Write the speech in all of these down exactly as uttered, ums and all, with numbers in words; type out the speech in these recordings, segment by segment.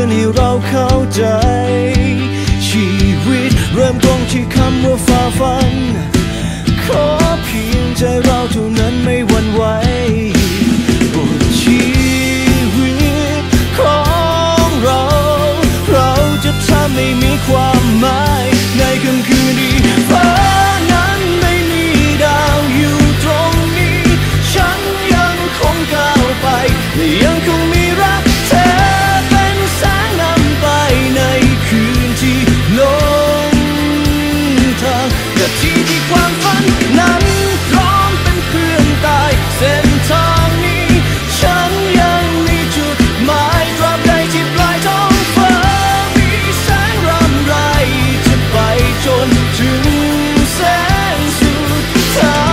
นให้เราเข้าใจชีวิตเริ่มต้นที่คำว่าฝ่าฟันขอเพียงใจเราเท่านั้นไม่หวั่นไหวบทชีวิตของเราเราจะทำให้มีความหมายในค่ำคืนที่ฟ้านั้นไม่มีดาวอยู่ตรงนี้ฉันยังคงก้าวไปและยังคงมีรักเธอเป็นแสงนำไปในคืนที่ลงทางนาทีที่ความฝันนั้นพร้อมเป็นเพื่อนตายเส้นทางนี้ฉันยังมีจุดหมายตราบใดที่ปลายท้องฟ้ามีแสงรำไรจะไปจนถึงแสงสุดท้าย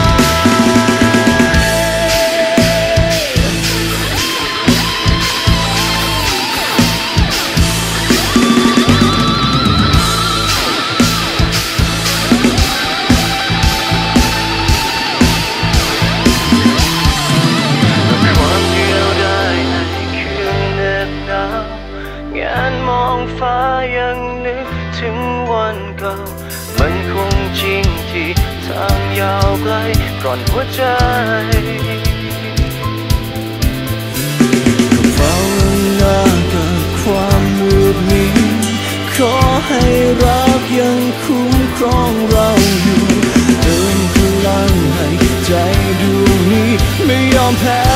ฟ้ายังนึกถึงวันเก่ามันคงจริงที่ทางยาวไกลก่อนหัวใจเฝ้าหน้ากับความมืดมิดขอให้รักยังคุ้มครองเราอยู่เติมพลังให้ใจดวงนี้ไม่ยอมแพ้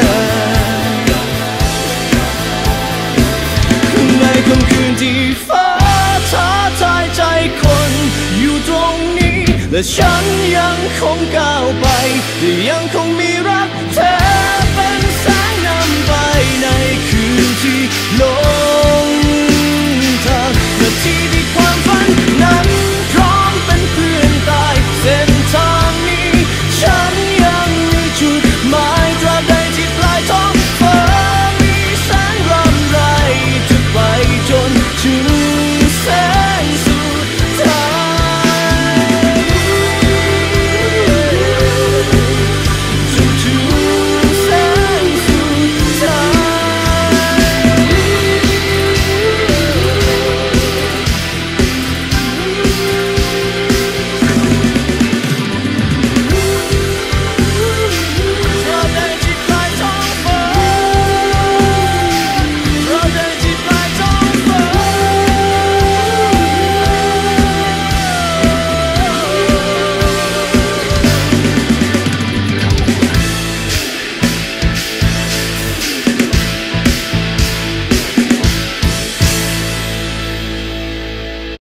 ในค่ำคืนที่ฟ้าท้าทายใจคนอยู่ตรงนี้และฉันยังคงก้าวไปและยังคงมี